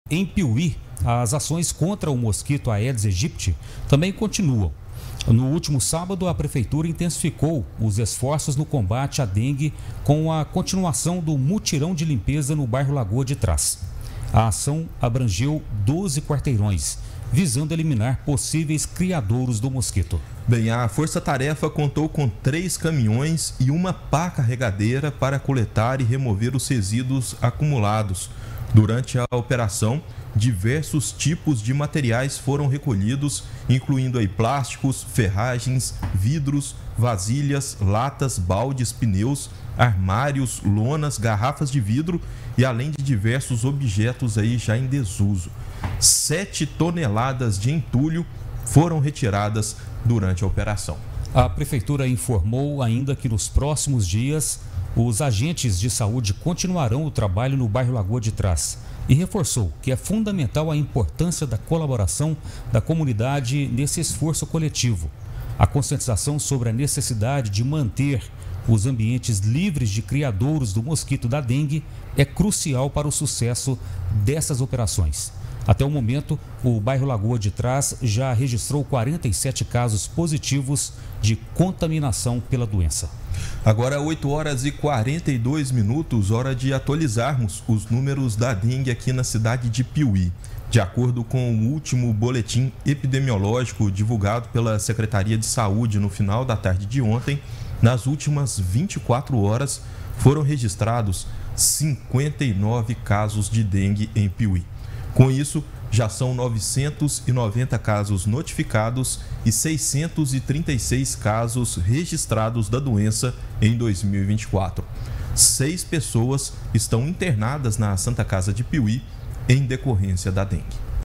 Em Piuí, as ações contra o mosquito Aedes aegypti também continuam. No último sábado, a Prefeitura intensificou os esforços no combate à dengue com a continuação do mutirão de limpeza no bairro Lagoa de Trás. A ação abrangeu 12 quarteirões, visando eliminar possíveis criadouros do mosquito. Bem, a Força Tarefa contou com 3 caminhões e uma pá carregadeira para coletar e remover os resíduos acumulados. Durante a operação, diversos tipos de materiais foram recolhidos, incluindo aí plásticos, ferragens, vidros, vasilhas, latas, baldes, pneus, armários, lonas, garrafas de vidro e além de diversos objetos aí já em desuso. 7 toneladas de entulho foram retiradas durante a operação. A Prefeitura informou ainda que nos próximos dias os agentes de saúde continuarão o trabalho no bairro Lagoa de Trás e reforçou que é fundamental a importância da colaboração da comunidade nesse esforço coletivo. A conscientização sobre a necessidade de manter os ambientes livres de criadouros do mosquito da dengue é crucial para o sucesso dessas operações. Até o momento, o bairro Lagoa de Trás já registrou 47 casos positivos de contaminação pela doença. Agora 8 horas e 42 minutos, hora de atualizarmos os números da dengue aqui na cidade de Piuí. De acordo com o último boletim epidemiológico divulgado pela Secretaria de Saúde no final da tarde de ontem, nas últimas 24 horas foram registrados 59 casos de dengue em Piuí. Com isso, já são 990 casos notificados e 636 casos registrados da doença em 2024. 6 pessoas estão internadas na Santa Casa de Piuí em decorrência da dengue.